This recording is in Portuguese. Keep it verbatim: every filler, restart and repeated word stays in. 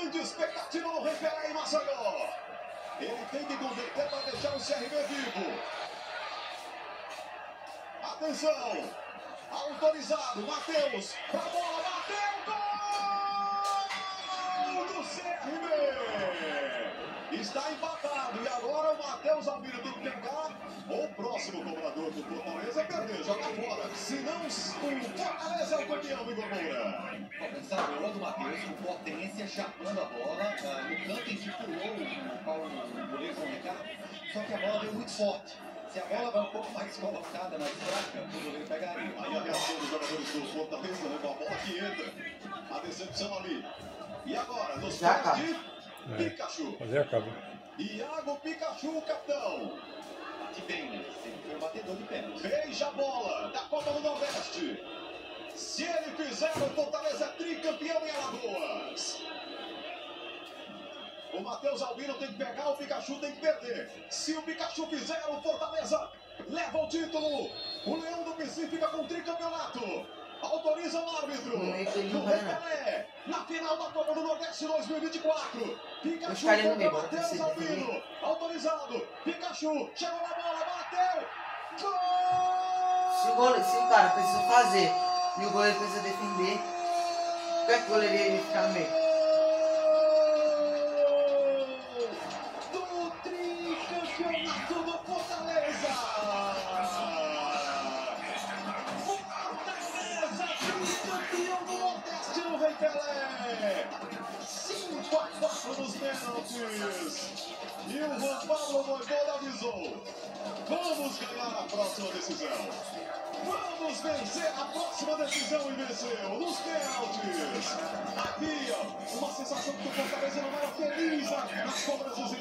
grande expectativa no Rei Pelé em Maceió. Ele tem que converter para deixar o C R B vivo. Atenção. Autorizado. Matheus. Pra bola. Bateu. Gol do C R B. Está empatado. E agora o Matheus Albino tem que pegar. O próximo cobrador do Fortaleza é perder. Joga fora. Senão o Fortaleza é o campeão, Igor Moura. Essa bola do Matheus com potência, chapando a bola. Uh, no canto em que pulou o Paulo, o goleiro com o Ricardo. Só que a bola veio muito forte. Se a bola vai um pouco mais colocada na fraca, o goleiro pegaria. Aí a reação dos jogadores do Fortaleza, né? Com a bola que entra. A decepção ali. E agora, nos pés de É. Pikachu. Fazer acaba. Iago Pikachu, capitão. Bate bem, né? Sempre foi um batedor de pênalti. Beija a bola da Copa do Nordeste. Se ele fizer, o Fortaleza é tricampeão em Alagoas. O Matheus Albino tem que pegar, o Pikachu tem que perder. Se o Pikachu fizer, o Fortaleza leva o título. O Leão do Pici fica com o tricampeonato. Autoriza o árbitro. No meio tem do um Rei Renan. Pelé, na final da Copa do Nordeste dois mil e vinte e quatro. Pikachu Os caras no contra meio, Matheus precisa Albino. defender. Autorizado. Pikachu chegou na bola, bateu. Gol! Se o, goleiro, se o cara precisa fazer e o goleiro precisa defender, como é que o goleiro ia ficar no meio? Do tricampeonato do Fortaleza! Fortaleza, tricampeão do Nordeste no Rei Pelé! cinco a quatro nos pênaltis! E o Juan Pablo Voivoda avisou: vamos ganhar a próxima decisão! Vamos vencer a próxima decisão e venceu nos pênaltis! Havia uma sensação que o Fortaleza não era feliz nas cobranças